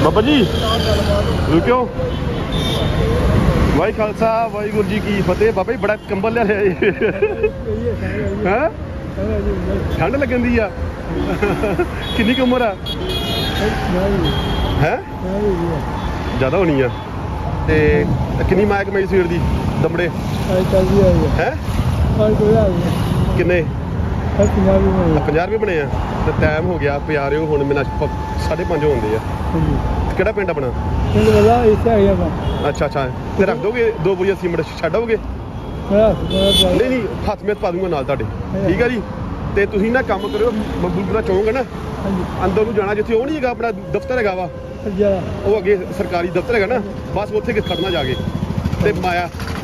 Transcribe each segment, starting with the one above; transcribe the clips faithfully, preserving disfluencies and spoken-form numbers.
बाबा जी रुक्यो वाई खालसा वाहिगुरू जी की फतेह। बाबा जी बड़ा कंबल लिया है ठंड लगन दी आ किन्नी क उम्र है ज्यादा होनी है ते किन्नी माया कमाई सवेर दी दमड़े है किन्ने ਪੰਜਾਹ ਰੁਪਏ ਬਣੇ ਆ ਤੇ ਟਾਈਮ ਹੋ ਗਿਆ ਪਿਆ ਰਿਓ ਹੁਣ ਮੈਨੂੰ ਸਾਢੇ ਪੰਜ ਹੁੰਦੇ ਆ ਕਿਹੜਾ ਪਿੰਡ ਆਪਣਾ ਪਿੰਡ ਵਾਲਾ ਇੱਥੇ ਆ ਗਿਆ ਅੱਛਾ ਅੱਛਾ ਤੇ ਰੱਖ ਦੋਗੇ ਦੋ ਬੋਰੀਆਂ ਸੀਮੈਂਟ ਛੱਡ ਦੋਗੇ ਨਹੀਂ ਨਹੀਂ ਹੱਥ ਮੇਤ ਪਾ ਦੂੰਗਾ ਨਾਲ ਤੁਹਾਡੇ ਠੀਕ ਆ ਜੀ ਤੇ ਤੁਸੀਂ ਨਾ ਕੰਮ ਕਰਿਓ ਮਕਬੂਲਪੁਰਾ ਚੌਂਕ ਹੈ ਨਾ ਅੰਦਰ ਨੂੰ ਜਾਣਾ ਜਿੱਥੇ ਉਹ ਨਹੀਂ ਹੈਗਾ ਆਪਣਾ ਦਫ਼ਤਰ ਹੈਗਾ ਵਾ ਉਹ ਅੱਗੇ ਸਰਕਾਰੀ ਦਫ਼ਤਰ ਹੈਗਾ ਨਾ ਬਸ ਉੱਥੇ ਖੜਨਾ ਜਾ ਕੇ ਤੇ ਮਾਇਆ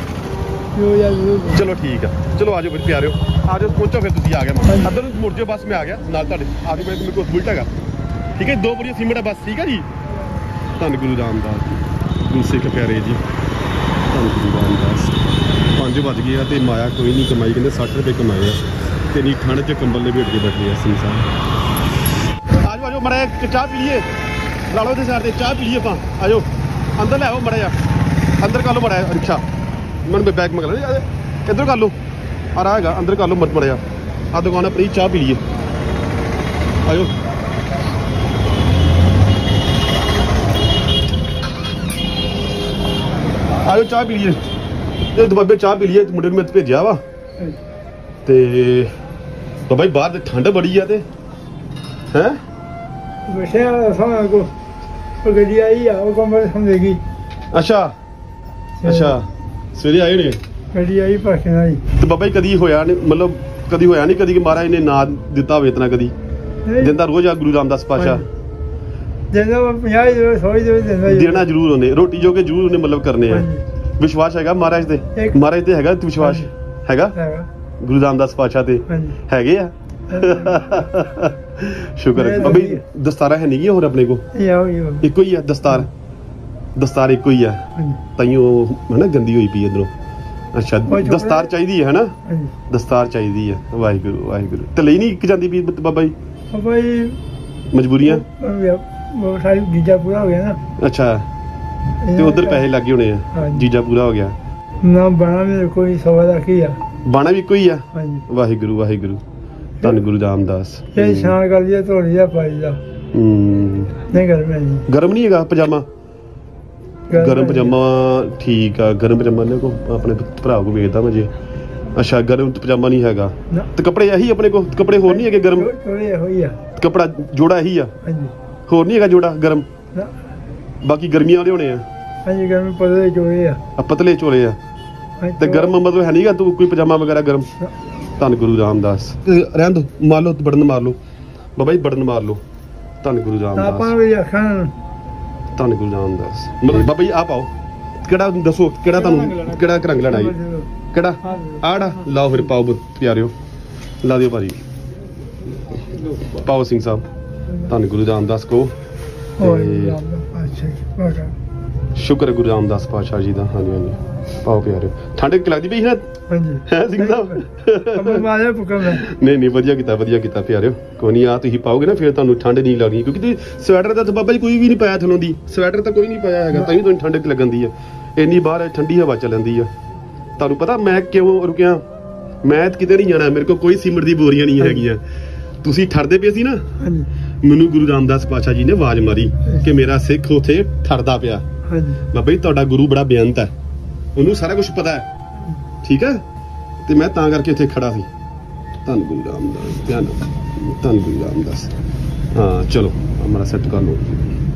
चलो ठीक है चलो आ जाओ फिर प्यारे हो आ जाओ पहुंचो फिर तुम आ गया अदर मुड़ जाओ बस में आ गया नाल तुहाडे आ जाओ मेरे को बुलट है ठीक है दो बोरियां सीमेंट है बस ठीक है जी धन गुरु रामदास गुरु सिख प्यारे जी धन गुरु रामदास पांच बज गए तो माया कोई नहीं कमाई कहते सठ रुपये कमाए तो नहीं ठंड च कंबल लेट के बैठे हैं सिंह साहब आ जाओ आ जाओ मड़ा चाह पी लीए ला लो साइड से चाह पी लीए आप आ जाओ अंदर ले आओ मड़ा जा अंदर कर लो मड़ा रिक्शा मन बैग मंगा लो इधर कर लो आ रहा है अंदर कर लो मत पड़ेगा आ दुकान अपनी चाह पी लिए आयो आयो चाह पी लिए ये दबाबे चाह पी लिए मुंडे में भेजा वा ते तो भाई बाहर ठंड बड़ी है ते हैं बैठे को गड्डी आई है वो कमरे समझेगी अच्छा अच्छा ਸਵੇਰੇ ਆਏ ਨੇ ਕਦੀ ਆਈ ਪਾਸੇ ਨਾਲ ਤੇ ਬਾਬਾ ਜੀ ਕਦੀ ਹੋਇਆ ਨਹੀਂ ਮਤਲਬ ਕਦੀ ਹੋਇਆ ਨਹੀਂ ਕਦੀ ਕਿ ਮਹਾਰਾਜ ਨੇ ਨਾ ਦਿੱਤਾ ਹੋਵੇ ਇਤਨਾ ਕਦੀ ਦਿੰਦਾ ਰੋਜ਼ ਆ ਗੁਰੂ ਰਾਮਦਾਸ ਪਾਸ਼ਾ ਦੇਣਾ ਪੰਜਾਹ ਦੇ ਸੌ ਦੇ ਦਿੰਦਾ ਦੇਣਾ ਜ਼ਰੂਰ ਉਹਨੇ ਰੋਟੀ ਜੋਗੇ ਜ਼ਰੂਰ ਉਹਨੇ ਮਤਲਬ ਕਰਨੇ ਆ ਵਿਸ਼ਵਾਸ ਹੈਗਾ ਮਹਾਰਾਜ ਤੇ ਮਹਾਰਾਜ ਤੇ ਹੈਗਾ ਵਿਸ਼ਵਾਸ ਹੈਗਾ ਗੁਰੂ ਰਾਮਦਾਸ ਪਾਸ਼ਾ ਤੇ ਹੈਗੇ ਆ ਸ਼ੁਕਰ ਹੈ ਬਾਬਾ ਜੀ ਦਸਤਾਰਾ ਹੈ ਨਹੀਂ ਹੋਰ ਆਪਣੇ ਕੋ ਇੱਕੋ ਹੀ ਆ ਦਸਤਾਰ दस्तार एक ही है ताइयों है ना गंदी हुई पी इधरों अच्छा दस्तार चाहिए है ना दस्तार चाहिए है वाहिगुरु वाहिगुरु ते ले नहीं जाती पी बाबा जी बाबा जी मजबूरियां सारी जीजा पूरा हो गया ना अच्छा ते उधर पैसे लगे होने हैं जीजा पूरा हो गया ना बाणा में कोई सवा लाख ही है बाणा भी कोई है वाहिगुरु वाहिगुरु धन गुरु रामदास ये शान कर दिया तो लिया पाई दा हम्म नहीं गर्म नहीं गर्म नहीं है पजामा गरम पजामा ठीक है गरम पजामा ने को अपने भरा को भेजता मैं जी अच्छा गरम पजामा नहीं हैगा तो कपड़े यही अपने को कपड़े होर नहीं है गरम कपड़ा जोड़ा यही है होर नहीं है जोड़ा गरम बाकी गर्मियां वाले होने हैं पतले चोले पतले चोले है ते गरम मतलब है नहीं तू कोई पजामा वगैरह गरम धन गुरु रामदास रहन दो मार लो बटन मार लो बाबा जी बटन मार लो धन गुरु रामदास धन गुरु रामदास मतलब बाबा जी आप आओ केड़ा दसो केड़ा तानू केड़ा रंग लेना जी केड़ा आड़ा लाओ फिर पाओ प्यारियो ला दियो भाजी पाओ सिंह साहब धन गुरु रामदास को शुक्र है गुरु रामदास पातशाह जी दा हां जी हां पाओ प्यारियो ठंड लगदी पई है है सिंह साहब नहीं नहीं वधिया कीता वधिया कीता प्यारियो कोई नहीं आ तुसीं पाओगे ना फिर तुहानू ठंड नहीं लगनी क्योंकि तुसीं स्वेटर दा बाबा जी कोई भी नहीं पाया थलों दी स्वेटर तो कोई नहीं पाया हैगा तां ही तुहानू ठंड लगन दी है इन्नी बाहर ठंडी हवा चलन दी है तुहानू पता मैं क्यों रुकिया मैं किते नहीं जाना मेरे को कोई सीमेंट दी बोरियां नहीं हैगियां तुसीं ठरदे पे सी ना मैनू गुरु रामदास पातशाह जी ने आवाज मारी कि मेरा सिख उत्थे ठरदा पिया बाबा जी तुहाडा गुरु बड़ा बेअंत है ਉਹਨੂੰ ਸਾਰਾ ਕੁਝ ਪਤਾ ਹੈ ਠੀਕ ਹੈ ਤੇ ਮੈਂ ਤਾਂ ਕਰਕੇ ਇੱਥੇ ਖੜਾ ਸੀ ਧੰਨ ਗੁਰੂ ਰਾਮਦਾਸ ਧੰਨ ਧੰਨ ਗੁਰੂ ਰਾਮਦਾਸ ਹਾਂ ਚਲੋ ਹਮਾਰਾ ਸੈੱਟ ਕਰ ਲਓ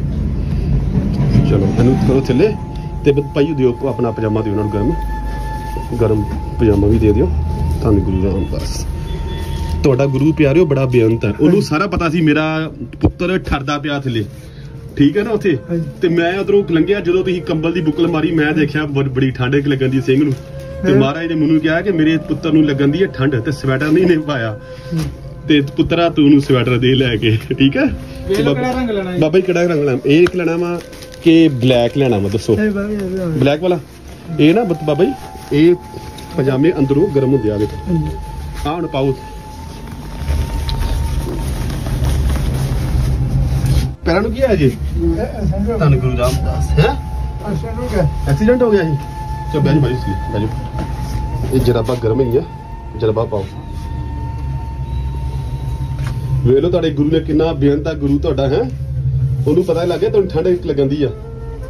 ਚਲੋ ਇਹਨੂੰ ਕਰੋ ਥੱਲੇ ਤੇ ਪਾਈਓ ਦਿਓ ਆਪਣਾ ਪਜਾਮਾ ਦਿਓ ਉਹਨਾਂ ਨੂੰ ਗਰਮ ਗਰਮ ਪਜਾਮਾ ਵੀ ਦੇ ਦਿਓ ਧੰਨ ਗੁਰੂ ਰਾਮਦਾਸ ਤੁਹਾਡਾ ਗੁਰੂ ਪਿਆਰਿਓ ਬੜਾ ਬੇਅੰਤ ਹੈ ਉਹਨੂੰ ਸਾਰਾ ਪਤਾ ਸੀ ਮੇਰਾ ਪੁੱਤਰ ਠਰਦਾ ਪਿਆ ਥੱਲੇ ठीक है ना उत्थे ते मैं उधरों लंघिया जदों तुसीं कंबल दी बुकल मारी मैं देखिया बड़ी ठंड लगन दी सिंह नूं ते महाराज ने मैनूं कहा कि मेरे पुत्तर नूं लगन दी है ठंड ते स्वेटर नहीं ने पाया ते पुत्तरा तू नूं स्वेटर दे लैके ठीक है बाबा जी केड़ा रंग लेना एक लेना वा कि ब्लैक लेना वा दसो ब्लैक वाला ये ना बाबा जी ये पजामे अंदरों गर्म हुंदे आ देखो आ हुण पाओ ਪੈਰਾਂ ਨੂੰ ਕੀ ਹੈ ਜੀ ਧੰਨ ਗੁਰੂ ਰਾਮਦਾਸ ਹੈ ਐਕਸੀਡੈਂਟ ਹੋ ਗਿਆ ਜੀ ਚਲੋ ਬੈਠ ਭਾਈ ਸੀ ਬੈਠ ਇਹ ਜਰਾਬਾ ਗਰਮ ਹੀ ਹੈ ਜਰਾਬਾ ਪਾਓ ਵੇਖ ਲਓ ਤੁਹਾਡੇ ਗੁਰੂ ਨੇ ਕਿੰਨਾ ਬੇਅੰਤ ਆ ਗੁਰੂ ਤੁਹਾਡਾ ਹੈ ਉਹਨੂੰ ਪਤਾ ਲੱਗ ਗਿਆ ਤੁਹਾਨੂੰ ਠੰਡ ਲੱਗਦੀ ਆ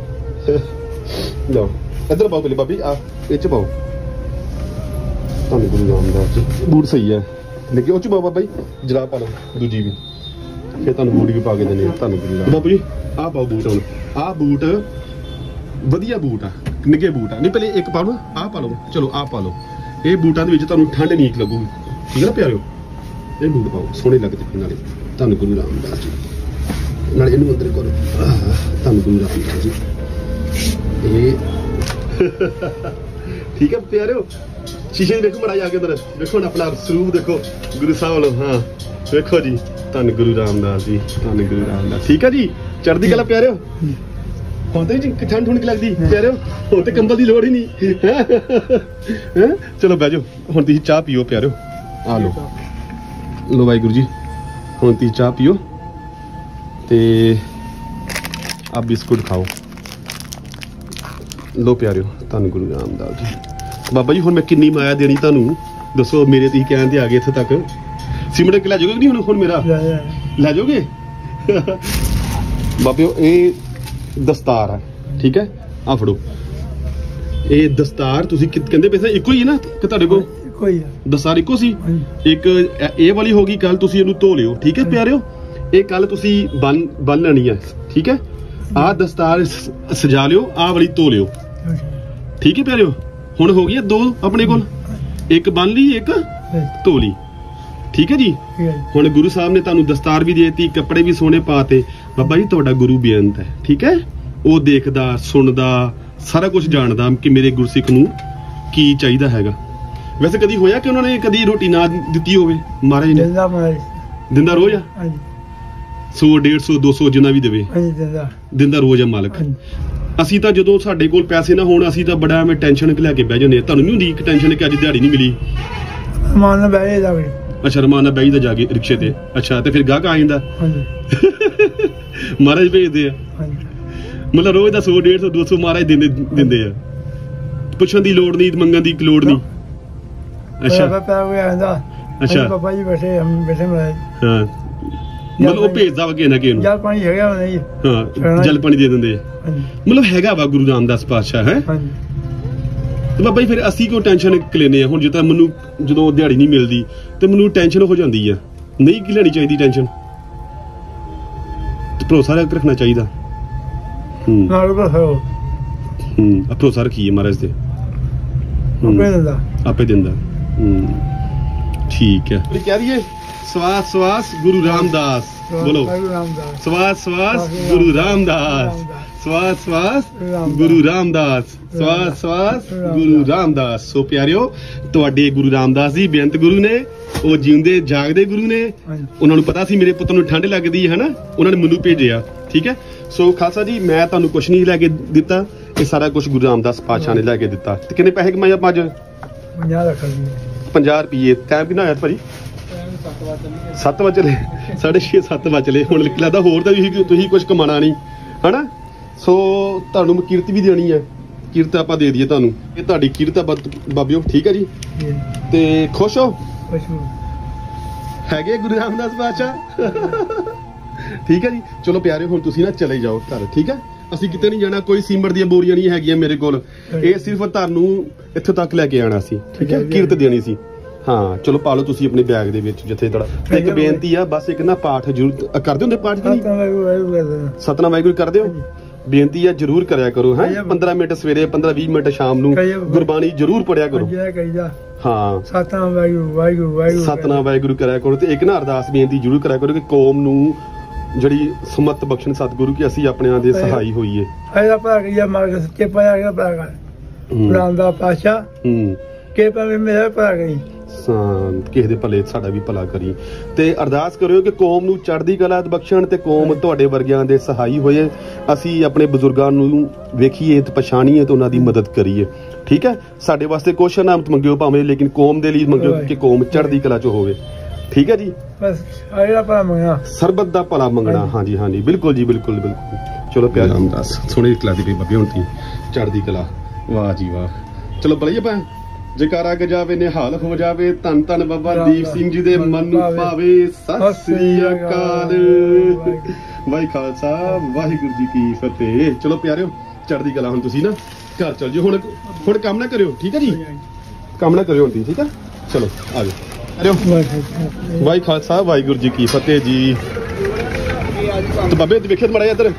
ਲਓ ਇੱਧਰ ਪਾਓ ਪਹਿਲੇ ਬਾਬੀ ਆ ਇਹ ਚ ਪਾਓ ਤੁਹਾਨੂੰ ਗੁਰੂ ਰਾਮਦਾਸ ਜੀ ਬੂਟ ਸਹੀ ਹੈ ਲੇਕਿਨ ਉਹ ਚ ਪਾਓ ਬਾਬਾ ਜੀ ਜਰਾਬ ਪਾ ਲਓ ਦੂਜੀ ਵੀ ਫਿਰ ਤੁਹਾਨੂੰ ਬੂਟ ਵੀ ਪਾ ਕੇ ਦਿੰਦੇ ਤੁਹਾਨੂੰ ਗੁਰੂ ਰਾਮ ਬਾਬੂ ਜੀ ਆਹ ਪਾਓ ਬੂਟ ਹੁਣ ਆਹ ਬੂਟ ਵਧੀਆ ਬੂਟ ਆ ਨਿੱਘੇ ਬੂਟ ਆ ਨਹੀਂ ਪਹਿਲੇ ਇੱਕ ਪਾ ਲਓ ਆਹ ਪਾ ਲਓ ਚਲੋ ਆਹ ਪਾ ਲਓ ਇਹ ਬੂਟਾਂ ਦੇ ਵਿੱਚ ਤੁਹਾਨੂੰ ਠੰਡ ਨਹੀਂ ਲੱਗੂਗੀ ਠੀਕ ਹੈ ਨਾ ਪਿਆਰਿਓ ਇਹ ਬੂਟ ਪਾਓ ਸੋਹਣੇ ਲੱਗਦੇ ਨਾਲੇ ਤੁਹਾਨੂੰ ਗੁਰੂ ਰਾਮਦਾਸ ਜੀ ਨਾਲੇ ਇਹਨੂੰ ਅੰਦਰ ਕਰੋ ਤੁਹਾਨੂੰ ਗੁਰੂ ਰਾਮਦਾਸ ਜੀ ਇਹ ਠੀਕ ਹੈ ਪਿਆਰਿਓ ਸ਼ੀਸ਼ੇ ਦੇਖੋ ਮੜਾ ਜਾ ਕੇ ਅੰਦਰ ਦੇਖੋ ਆਪਣਾ ਸਰੂਪ ਦੇਖੋ ਗੁਰੂ ਸਾਹਿਬ ਲੋ ਹਾਂ ਵੇਖੋ ਜੀ ਧੰਨ ਗੁਰੂ ਰਾਮਦਾਸ ਜੀ ਧੰਨ ਗੁਰੂ ਰਾਮਦਾਸ ਠੀਕ ਹੈ ਜੀ ਚੜ੍ਹਦੀ ਕਲਾ ਪਿਆਰਿਓ ਹੁਣ ਤੇ ਠੰਡ ਠੁੰਡ ਲੱਗਦੀ ਪਿਆਰਿਓ ਹੁਣ ਤੇ ਕੰਬਲ ਦੀ ਲੋੜ ਹੀ ਨਹੀਂ ਹੈ ਚਲੋ ਬਹਿ ਜਾਓ ਹੁਣ ਤੁਸੀਂ ਚਾਹ ਪੀਓ ਪਿਆਰਿਓ ਆ ਲਓ ਲੋ ਵਾਹਿਗੁਰੂ ਜੀ ਹੁਣ ਤੁਸੀਂ ਚਾਹ ਪੀਓ ਤੇ ਆ ਬਿਸਕੁਟ ਖਾਓ ਲੋ ਪਿਆਰਿਓ ਧੰਨ ਗੁਰੂ ਰਾਮਦਾਸ ਜੀ ਬਾਬਾ ਜੀ ਹੁਣ ਮੈਂ ਕਿੰਨੀ ਮਾਇਆ ਦੇਣੀ ਤੁਹਾਨੂੰ ਦੱਸੋ ਮੇਰੇ ਤੁਸੀਂ ਕਹਿਣ ਤੇ ਆ ਗਏ ਇੱਥੇ ਤੱਕ ਸਿਮਟ ਕੇ ਲੈ ਜਾਓਗੇ ਕਿ ਨਹੀਂ ਹੁਣ ਹੁਣ ਮੇਰਾ ਲੈ ਜਾਓਗੇ ਬਾਬਿਓ ਇਹ ਦਸਤਾਰ ਹੈ ਠੀਕ ਹੈ ਆ ਫੜੋ ਇਹ ਦਸਤਾਰ ਤੁਸੀਂ ਕਹਿੰਦੇ ਪਏ ਇੱਕੋ ਹੀ ਹੈ ਨਾ ਕਿ ਤੁਹਾਡੇ ਕੋਲ ਇੱਕੋ ਹੀ ਹੈ ਦਸਤਾਰ ਇੱਕੋ ਸੀ ਇੱਕ ਇਹ ਵਾਲੀ ਹੋ ਗਈ ਕੱਲ ਤੁਸੀਂ ਇਹਨੂੰ ਧੋ ਲਿਓ ਠੀਕ ਹੈ ਪਿਆਰਿਓ ਇਹ ਕੱਲ ਤੁਸੀਂ ਬੰਨ ਬੰਨ ਲੈਣੀ ਹੈ ਠੀਕ ਹੈ ਆਹ ਦਸਤਾਰ ਸਜਾ ਲਿਓ ਆਹ ਵਾਲੀ ਧੋ ਲਿਓ ਠੀਕ ਹੈ ਪਿਆਰਿਓ ਹੁਣ ਹੋ ਗਈ ਦੋ ਆਪਣੇ ਕੋਲ ਇੱਕ ਬੰਨ ਲਈ ਇੱਕ ਧੋ ਲਈ ਠੀਕ ਹੈ ਜੀ ਹੁਣ ਗੁਰੂ ਸਾਹਿਬ ਨੇ ਤੁਹਾਨੂੰ ਦਸਤਾਰ ਵੀ ਦੇਤੀ ਕੱਪੜੇ ਵੀ ਸੋਹਣੇ ਪਾਤੇ ਬਾਬਾ ਜੀ ਤੁਹਾਡਾ ਗੁਰੂ ਬੇਅੰਤ ਹੈ ਠੀਕ ਹੈ ਉਹ ਦੇਖਦਾ ਸੁਣਦਾ ਸਾਰਾ ਕੁਝ ਜਾਣਦਾ ਕਿ ਮੇਰੇ ਗੁਰਸਿੱਖ ਨੂੰ ਕੀ ਚਾਹੀਦਾ ਹੈਗਾ ਵੈਸੇ ਕਦੀ ਹੋਇਆ ਕਿ ਉਹਨਾਂ ਨੇ ਕਦੀ ਰੋਟੀ ਨਾ ਦਿੱਤੀ ਹੋਵੇ ਮਹਾਰਾਜ ਨੇ ਦਿੰਦਾ ਰੋਜ਼ ਆ ਸੌ ਡੇਢ ਸੌ ਦੋ ਸੌ ਜਿੰਨਾ ਵੀ ਦੇਵੇ ਦਿੰਦਾ ਰੋਜ਼ ਆ ਮਾਲਕ ਅਸੀਂ ਤਾਂ ਜਦੋਂ ਸਾਡੇ ਕੋਲ ਪੈਸੇ ਨਾ ਹੋਣ ਅਸੀਂ ਤਾਂ ਬੜਾ ਐਵੇਂ ਟੈਨਸ਼ਨ ਲੈ ਕੇ ਬਹਿ ਜਾਂਦੇ ਤੁਹਾਨੂੰ ਨਹੀਂ ਹੁੰਦੀ ਇੱਕ ਟੈਨਸ਼ਨ ਕਿ ਅੱਜ ਦਿਹਾੜੀ ਨਹੀਂ ਮਿਲੀ ਮਾਨ ਬਹਿ ਜਾਵੇ ਅੱਛਾ ਰਮਾਨਾ ਬਹਿ ਦਾ ਜਾ ਕੇ ਰਿਕਸ਼ੇ ਤੇ ਅੱਛਾ ਤੇ ਫਿਰ ਗਾਹਕ ਆ ਜਾਂਦਾ ਮਹਾਰਾਜ ਭੇਜਦੇ ਆ ਮਤਲਬ ਰੋਜ਼ ਦਾ ਸੌ ਡੇਢ ਸੌ ਦੋ ਸੌ ਮਹਾਰਾਜ ਦਿੰਦੇ ਦਿੰਦੇ ਆ ਪੁੱਛਣ ਦੀ ਲੋੜ ਨਹੀਂ ਮੰਗਣ ਦੀ ਲੋੜ ਨਹੀਂ ਅੱਛਾ ਅੱਛਾ ਬਾਬਾ ਜੀ ਬੈਠੇ ਹਮ ਬੈਠੇ ਮਹਾਰਾਜ ਹਾਂ ਮਤਲਬ ਉਹ ਭੇਜਦਾ ਵਾ ਕਿਸੇ ਨਾ ਕਿਸੇ ਨੂੰ ਜਲ ਪਾਣੀ ਹੈਗਾ ਨਹੀਂ ਹਾਂ ਜਲ ਪਾਣੀ ਦੇ ਦਿੰਦੇ ਆ ਮਤਲਬ ਹੈਗਾ ਵਾ ਗੁਰੂ ਰਾਮਦਾਸ ਪਾਤਸ਼ਾਹ ਹੈ ਤੇ ਬਾਬਾ ਜੀ ਫਿਰ ਅਸੀਂ ਕਿਉਂ ਟੈਨਸ਼ਨ ਲੈਨੇ ਆ ਹੁਣ ਜਿੱਦਾਂ ਮੈਨੂੰ ਜਦੋਂ ਦਿਹਾੜੀ ਨਹੀਂ ਮਿਲਦੀ ਤੇ ਮੈਨੂੰ ਟੈਨਸ਼ਨ ਹੋ ਜਾਂਦੀ ਆ ਨਹੀਂ ਕਿ ਲੈਣੀ ਚਾਹੀਦੀ ਟੈਨਸ਼ਨ ਤੇ ਭਰੋਸਾ ਰੱਖਣਾ ਚਾਹੀਦਾ ਹੂੰ ਨਾਲ ਭਰੋਸਾ ਹੂੰ ਭਰੋਸਾ ਰੱਖੀਏ ਮਹਾਰਾਜ ਤੇ ਆਪੇ ਦਿੰਦਾ ਆਪੇ ਦਿੰਦਾ ਹੂੰ ਠੀਕ ਹੈ ਕਹਿ ਦਈਏ ਸਵਾਸ ਸਵਾਸ ਗੁਰੂ ਰਾਮਦਾਸ ਬੋਲੋ ਸਵਾਸ ਸਵਾਸ ਗੁਰੂ ਰਾਮਦਾਸ ਸਵਾਸ ਸਵਾਸ ਗੁਰੂ ਰਾਮਦਾਸ ਸਵਾਸ ਸਵਾਸ ਗੁਰੂ ਰਾਮਦਾਸ ਸੋ ਪਿਆਰਿਓ ਤੁਹਾਡੇ ਗੁਰੂ ਰਾਮਦਾਸ ਜੀ ਬੇਅੰਤ ਗੁਰੂ ਨੇ ਉਹ ਜਿਉਂਦੇ ਜਾਗਦੇ ਗੁਰੂ ਨੇ ਉਹਨਾਂ ਨੂੰ ਪਤਾ ਸੀ ਮੇਰੇ ਪੁੱਤ ਨੂੰ ਠੰਡ ਲੱਗਦੀ ਹੈ ਹਨਾ ਉਹਨਾਂ ਨੇ ਮੈਨੂੰ ਭੇਜਿਆ ਠੀਕ ਹੈ ਸੋ ਖਾਲਸਾ ਜੀ ਮੈਂ ਤੁਹਾਨੂੰ ਕੁਛ ਨਹੀਂ ਲੈ ਕੇ ਦਿੱਤਾ ਇਹ ਸਾਰਾ ਕੁਝ ਗੁਰੂ ਰਾਮਦਾਸ ਪਾਤਸ਼ਾਹ ਨੇ ਲੈ ਕੇ ਦਿੱਤਾ ਤੇ ਕਿੰਨੇ ਪੈਸੇ ਕਮਾਏ ਆਪਾਂ ਅੱਜ ਪੰਜਾਹ ਰੁਪਏ ਟਾਈਮ ਕਿੰਨਾ ਹੋਇਆ ਭਾਜੀ ਸੱਤ ਵਜੇ ਚਲੇ ਸਾਢੇ ਛੇ ਸੱਤ ਵਜੇ ਚਲੇ ਹੁਣ ਲੱਗਦਾ ਹੋਰ ਤਾਂ ਤੁਸੀਂ ਕੁਝ ਕਮਾਣਾ ਨਹੀਂ ਹਨਾ ਸੋ ਤੁਹਾਨੂੰ ਮੈਂ ਕਿਰਤ ਵੀ ਦੇਣੀ ਹੈ ਕਿਰਤ ਆਪਾਂ ਦੇ ਦਈਏ ਤੁਹਾਨੂੰ ਇਹ ਤੁਹਾਡੀ ਕਿਰਤ ਬਾਬਿਓ ਠੀਕ ਹੈ ਜੀ ਤੇ ਖੁਸ਼ ਹੋ ਹੈਗੇ ਗੁਰੂ ਰਾਮਦਾਸ ਪਾਤਸ਼ਾਹ ਠੀਕ ਹੈ ਜੀ ਚਲੋ ਪਿਆਰੇ ਹੁਣ ਤੁਸੀਂ ਨਾ ਚਲੇ ਜਾਓ ਘਰ ਠੀਕ ਹੈ ਅਸੀਂ ਕਿਤੇ ਨਹੀਂ ਜਾਣਾ ਕੋਈ ਸੀਮਟ ਦੀਆਂ ਬੋਰੀਆਂ ਨਹੀਂ ਹੈਗੀਆਂ ਮੇਰੇ ਕੋਲ ਇਹ ਸਿਰਫ ਤੁਹਾਨੂੰ ਇੱਥੋਂ ਤੱਕ ਲੈ ਕੇ ਆਣਾ ਸੀ ਠੀਕ ਹੈ ਕਿਰਤ ਦੇਣੀ ਸੀ ਹਾਂ ਚਲੋ ਪਾ ਲਓ ਤੁਸੀਂ ਆਪਣੇ ਬੈਗ ਦੇ ਵਿੱਚ ਜਿੱਥੇ ਤੁਹਾਡਾ ਇੱਕ ਬੇਨਤੀ ਆ ਬਸ ਇੱਕ ਨਾ ਪਾਠ ਜ਼ਰੂਰ ਕਰਦੇ ਹੁੰਦੇ ਪਾਠ ਕਿ ਨਹੀਂ ਸਤਨਾਮ ਵਾਹਿਗੁਰੂ ਕਰਦੇ ਹੋ ਬੇਨਤੀ ਆ ਜਰੂਰ ਕਰਿਆ ਕਰੋ ਹੈ ਪੰਦਰਾਂ ਮਿੰਟ ਸਵੇਰੇ ਪੰਦਰਾਂ ਵੀਹ ਮਿੰਟ ਸ਼ਾਮ ਨੂੰ ਗੁਰਬਾਣੀ ਜਰੂਰ ਪੜਿਆ ਕਰੋ ਹਾਂ ਸਤਨਾਮ ਵਾਹਿਗੁਰੂ ਵਾਹਿਗੁਰੂ ਵਾਹਿਗੁਰੂ ਸਤਨਾਮ ਵਾਹਿਗੁਰੂ ਕਰਿਆ ਕਰੋ ਤੇ ਇੱਕ ਨਾ ਅਰਦਾਸ ਬੇਨਤੀ ਜਰੂਰ ਕਰਿਆ ਕਰੋ ਕਿ ਕੌਮ ਨੂੰ ਜਿਹੜੀ ਸਮਤ ਬਖਸ਼ਣ ਸਤਿਗੁਰੂ ਕਿ ਅਸੀਂ ਆਪਣਿਆਂ ਦੇ ਸਹਾਈ ਹੋਈਏ ਇਹਦਾ ਭਰਾ ਕੀ ਮਾਰਗ ਸੱਚੇ ਪਾਇਆ ਗਿਆ ਭਰਾ ਕਰ ਰਾਮਦਾਸ ਪਾਤਸ਼ਾਹ ਹੂੰ ਕਿ ਭਾਵੇਂ ਮੇਰਾ ਭਰਾ ਗਈ ਕਿਸੇ ਦੇ ਭਲੇ ਸਾਡਾ ਵੀ ਭਲਾ ਕਰੀ ਤੇ ਅਰਦਾਸ ਕਰਿਓ ਕਿ ਕੌਮ ਨੂੰ ਚੜ੍ਹਦੀ ਕਲਾ ਬਖਸ਼ਣ ਤੇ ਕੌਮ ਤੁਹਾਡੇ ਵਰਗਿਆਂ ਦੇ ਸਹਾਈ ਹੋਏ ਅਸੀਂ ਆਪਣੇ ਬਜ਼ੁਰਗਾਂ ਨੂੰ ਵੇਖੀਏ ਤੇ ਪਛਾਣੀਏ ਤੇ ਉਹਨਾਂ ਦੀ ਮਦਦ ਕਰੀਏ ਠੀਕ ਹੈ ਸਾਡੇ ਵਾਸਤੇ ਕੁਛ ਨਾ ਮੰਗਿਓ ਭਾਵੇਂ ਲੇਕਿਨ ਕੌਮ ਦੇ ਲਈ ਮੰਗਿਓ ਕਿ ਕੌਮ ਚੜ੍ਹਦੀ ਕਲਾ ਚ ਹੋਵੇ ਠੀਕ ਹੈ ਜੀ ਬਸ ਆਏ ਦਾ ਭਲਾ ਮੰਗਣਾ ਸਰਬਤ ਦਾ ਭਲਾ ਮੰਗਣਾ ਹਾਂਜੀ ਹਾਂਜੀ ਬਿਲਕੁਲ ਜੀ ਬਿਲਕੁਲ ਬਿਲਕੁਲ ਚਲੋ ਪਿਆਰ ਰਾਮਦਾਸ ਸੋਹਣੀ ਕਲਾ ਦੀ ਪਈ ਬਾਬੇ ਹੁਣ ਤੀ ਚੜ੍ਹਦੀ ਕਲਾ ਵਾਹ ਜੀ ਵਾਹ ਚਲੋ ਬੜੀਏ ਪਾ ਜੈਕਾਰਾ ਗ ਜਾਵੇ ਨਿਹਾਲ ਹੋ ਜਾਵੇ ਧੰਨ ਧੰਨ ਬਾਬਾ ਦੀਪ ਸਿੰਘ ਜੀ ਦੇ ਮਨ ਨੂੰ ਭਾਵੇ ਸਤਿ ਸ੍ਰੀ ਅਕਾਲ ਵਾਹਿ ਖਾਲਸਾ ਵਾਹਿਗੁਰੂ ਜੀ ਕੀ ਫਤਿਹ ਚਲੋ ਪਿਆਰਿਓ ਚੜ੍ਹਦੀ ਕਲਾ ਹੁਣ ਤੁਸੀਂ ਨਾ ਘਰ ਚੱਲ ਜਿਓ ਹੁਣ ਹੁਣ ਕੰਮ ਨਾ ਕਰਿਓ ਠੀਕ ਹੈ ਜੀ ਕੰਮ ਨਾ ਕਰਿਓ ਹੁਣ ਠੀਕ ਹੈ ਚਲੋ ਆ ਜਾਓ ਵਾਹਿ ਖਾਲਸਾ ਵਾਹਿਗੁਰੂ ਜੀ ਕੀ ਫਤਿਹ ਜੀ ਤੇ ਬਾਬੇ ਤੇ ਵੇਖਿਆ ਮੜਾ ਇੱਧਰ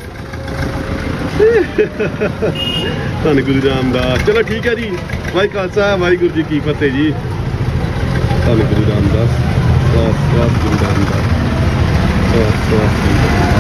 ਧੰਨ ਗੁਰੂ ਰਾਮਦਾਸ ਚਲੋ ਠੀਕ ਹੈ ਜੀ ਵਾਹਿ ਖਾਲਸਾ ਵਾਹਿਗੁਰੂ ਜੀ ਕੀ ਫਤਿਹ ਜੀ ਧੰਨ ਗੁਰੂ ਰਾਮਦਾਸ ਵਾਹ ਵਾਹ ਗੁਰੂ ਰਾਮਦਾਸ ਵਾਹ ਵਾਹ